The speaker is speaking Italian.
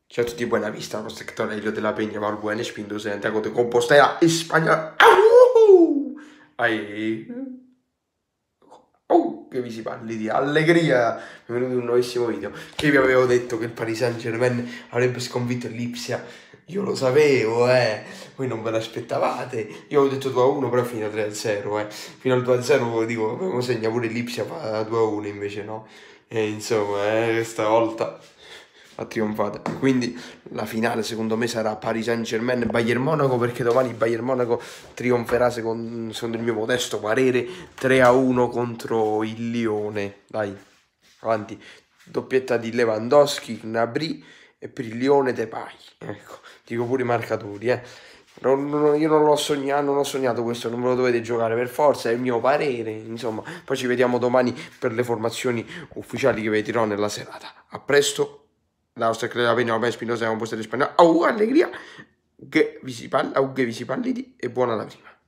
Ciao a tutti, buena vista, lo sector Elio de la Peña, Valbuena, Espíritu Santiago de Compostela, España. Au! Ai. Oh, che vi si parli di allegria! Mi è venuto un nuovissimo video. Che vi avevo detto che il Paris Saint-Germain avrebbe sconfitto il Lipsia. Io lo sapevo, voi non ve l'aspettavate. Io avevo detto 2-1, però fino a 3-0, Fino al 2-0 dico, come segna pure il Lipsia, fa 2-1, invece no. E insomma, stavolta ha trionfato. Quindi la finale secondo me sarà Paris Saint-Germain e Bayern Monaco, perché domani Bayern Monaco trionferà secondo il mio modesto parere 3-1 contro il Lione. Dai, avanti. Doppietta di Lewandowski, Gnabry e per il Lione Depay. Ecco, dico pure i marcatori, io non l'ho sognato, non ho sognato questo, non ve lo dovete giocare per forza, è il mio parere, insomma. Poi ci vediamo domani per le formazioni ufficiali che vedrò nella serata. A presto. La nostra creativa pena, vabbè, Spinosa è un posto di Spagna. Allegria, che vi si parla, che vi si parli di, e buona la prima.